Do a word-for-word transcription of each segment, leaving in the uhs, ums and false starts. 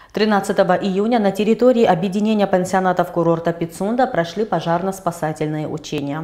тринадцатого июня на территории объединения пансионатов курорта Пицунда прошли пожарно-спасательные учения.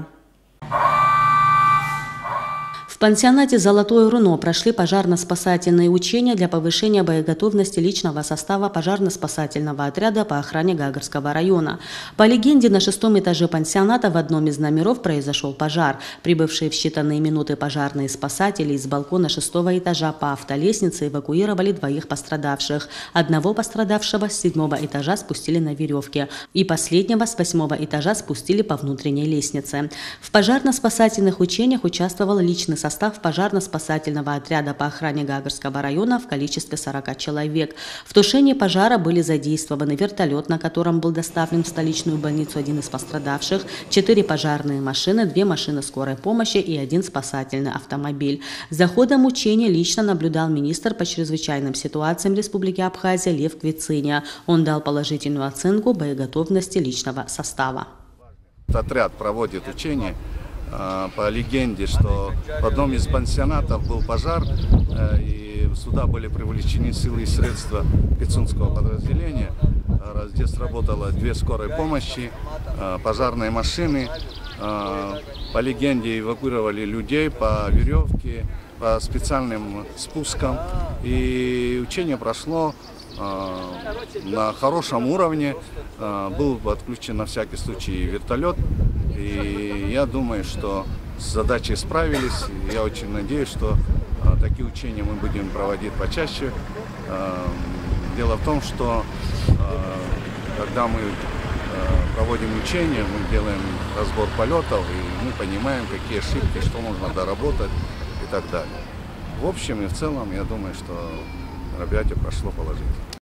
В пансионате «Золотое руно» прошли пожарно-спасательные учения для повышения боеготовности личного состава пожарно-спасательного отряда по охране Гагарского района. По легенде, на шестом этаже пансионата в одном из номеров произошел пожар. Прибывшие в считанные минуты пожарные спасатели из балкона шестого этажа по автолестнице эвакуировали двоих пострадавших. Одного пострадавшего с седьмого этажа спустили на веревке, и последнего с восьмого этажа спустили по внутренней лестнице. В пожарно-спасательных учениях участвовал личный состав состав пожарно-спасательного отряда по охране Гагарского района в количестве сорока человек. В тушении пожара были задействованы вертолет, на котором был доставлен в столичную больницу один из пострадавших, четыре пожарные машины, две машины скорой помощи и один спасательный автомобиль. За ходом учения лично наблюдал министр по чрезвычайным ситуациям Республики Абхазия Лев Квициня. Он дал положительную оценку боеготовности личного состава. Отряд проводит учения. По легенде, что в одном из пансионатов был пожар, и сюда были привлечены силы и средства Пицунского подразделения. Здесь работало две скорой помощи, пожарные машины. По легенде эвакуировали людей по веревке, по специальным спускам. И учение прошло на хорошем уровне. Был подключен на всякий случай вертолет. И я думаю, что с задачей справились. Я очень надеюсь, что а, такие учения мы будем проводить почаще. А, дело в том, что а, когда мы а, проводим учения, мы делаем разбор полетов, и мы понимаем, какие ошибки, что нужно доработать и так далее. В общем и в целом, я думаю, что мероприятие прошло положительно.